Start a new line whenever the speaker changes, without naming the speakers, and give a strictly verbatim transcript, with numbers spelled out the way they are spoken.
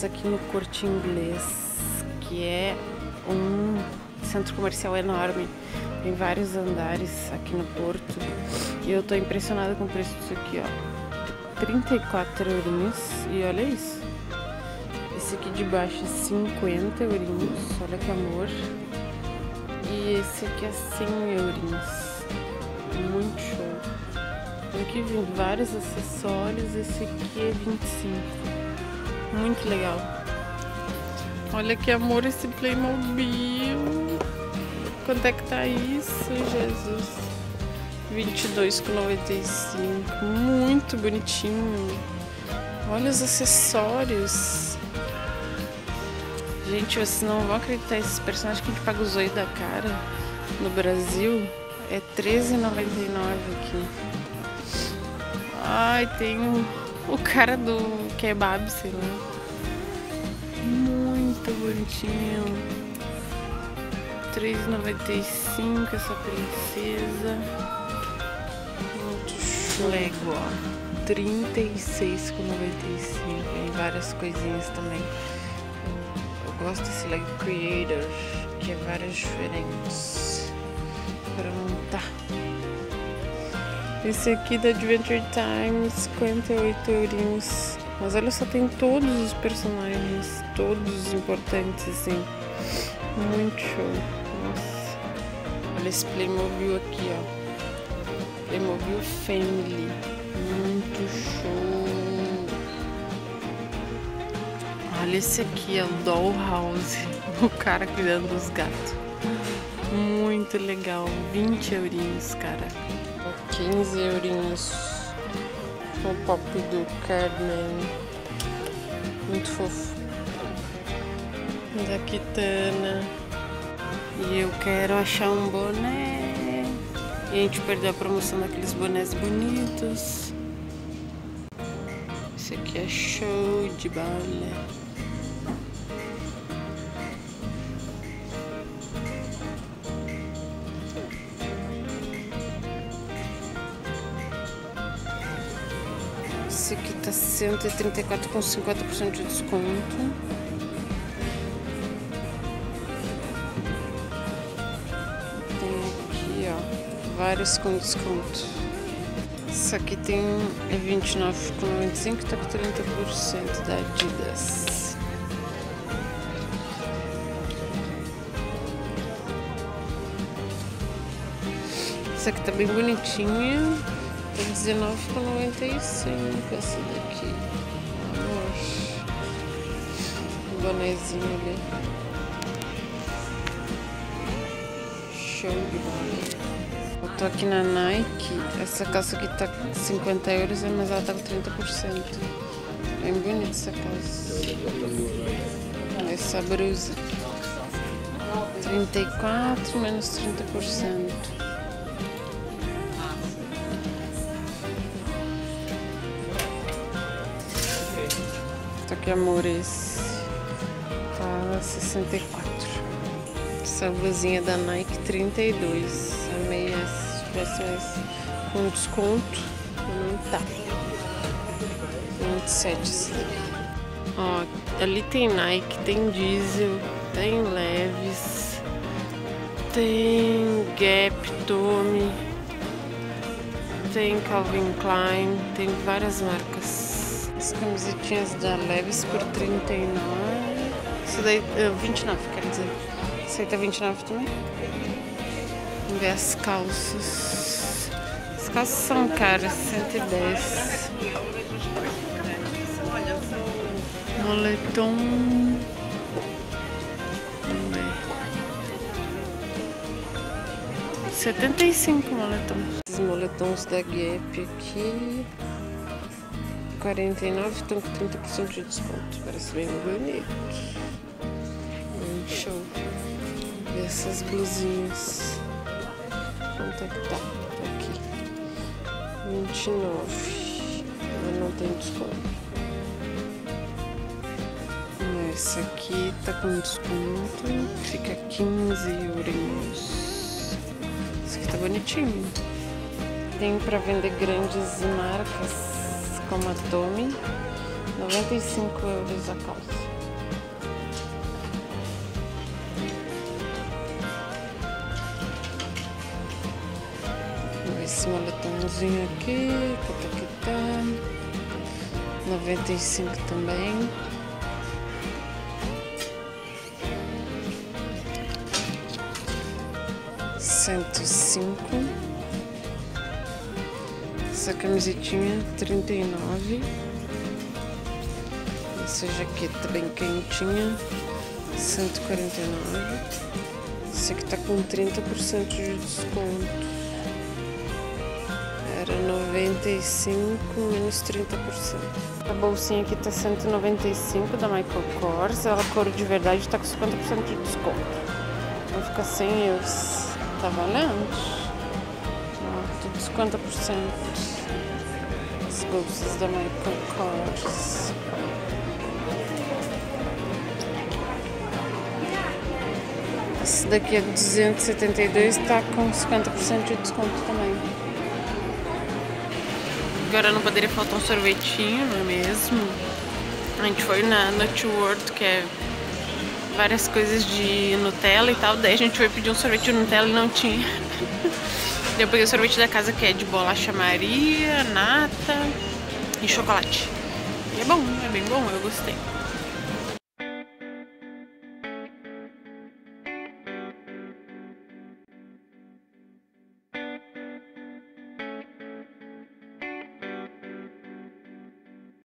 Estamos aqui no Corte Inglês, que é um centro comercial enorme. Tem vários andares aqui no Porto. E eu tô impressionada com o preço disso aqui, ó. trinta e quatro eurinhos. E olha isso. Esse aqui de baixo é cinquenta eurinhos. Olha que amor. E esse aqui é cem eurinhos. Muito show. Aqui vem vários acessórios. Esse aqui é vinte e cinco. Muito legal. Olha que amor esse Playmobil. Quanto é que tá isso, Jesus? vinte e dois reais e noventa e cinco centavos. Muito bonitinho. Olha os acessórios. Gente, vocês não vão acreditar. Esses personagens que a gente paga o zoio da cara no Brasil é treze reais e noventa e nove centavos aqui. Ai, tem um, o cara do kebab, sei lá. Muito bonitinho. três reais e noventa e cinco centavos essa princesa. Muito show. Lego, ó. trinta e seis reais e noventa e cinco centavos. Tem várias coisinhas também. Eu gosto desse Lego Creator, que é várias diferentes para montar. Esse aqui da Adventure Time, cinquenta e oito eurinhos. Mas olha só, tem todos os personagens, todos importantes, assim. Muito show. Nossa. Olha esse Playmobil aqui, ó. Playmobil Family. Muito show. Olha esse aqui, é o Dollhouse. O cara cuidando dos gatos. Muito legal. vinte eurinhos, cara. quinze eurinhos. O pop do Carmen. Muito fofo. Da Kitana. E eu quero achar um boné. E a gente perdeu a promoção daqueles bonés bonitos. Esse aqui é show de bola. Esse aqui tá cento e trinta e quatro com cinquenta por cento de desconto. Tem aqui, ó, vários com desconto. Esse aqui tem é vinte e nove reais e noventa e cinco centavos, tá com trinta por cento da Adidas. Essa aqui tá bem bonitinha. Tem dezenove reais e noventa e cinco centavos essa daqui. Amor. Um bonezinho ali. Show de bola. Eu tô aqui na Nike. Essa calça aqui tá cinquenta euros, mas ela tá com trinta por cento. Bem bonita essa calça. Essa blusa. trinta e quatro menos trinta por cento. Aqui, amores, tá sessenta e quatro. Essa blusinha da Nike, trinta e dois. Amei essa. Se tivesse mais com desconto, não tá. vinte e sete esse daqui. Ó, ali tem Nike, tem Diesel, tem Levi's, tem Gap, Tommy, tem Calvin Klein, tem várias marcas. As camisetinhas da Levi's por trinta e nove. Isso daí, uh, vinte e nove, quer dizer. Isso aí tá vinte e nove também. Vamos ver as calças. As calças são caras, cento e dez. Moletom. Vamos ver. setenta e cinco moletom. Esses moletons da Gap aqui. quarenta e nove, estão com trinta por cento de desconto. Parece bem bonito. Muito show. E essas blusinhas. Quanto é que tá? Tá aqui. vinte e nove. Mas não tem desconto. Essa aqui tá com desconto. Fica quinze euros. Esse aqui tá bonitinho. Tem pra vender grandes marcas como a Tommy, noventa e cinco euros a calça. Esse moletomzinho aqui, que tá noventa e cinco também. Cento e cinco. Essa camisetinha trinta e nove. Essa jaqueta bem quentinha, cento e quarenta e nove. Esse aqui tá com trinta por cento de desconto. Era noventa e cinco menos trinta por cento. A bolsinha aqui tá cento e noventa e cinco da Michael Kors. Ela couro de verdade tá com cinquenta por cento de desconto. Vai ficar cem euros. Tá valendo? Ó, tudo cinquenta por cento. As bolsas da Michael Kors. Esse daqui é duzentos e setenta e dois, tá com cinquenta por cento de desconto também. Agora não poderia faltar um sorvetinho, não é mesmo? A gente foi na Nut World, que é várias coisas de Nutella e tal. Daí a gente foi pedir um sorvete de Nutella e não tinha. Daí eu peguei o sorvete da casa, que é de bolacha Maria, nata e chocolate. E é bom, é bem bom, eu gostei.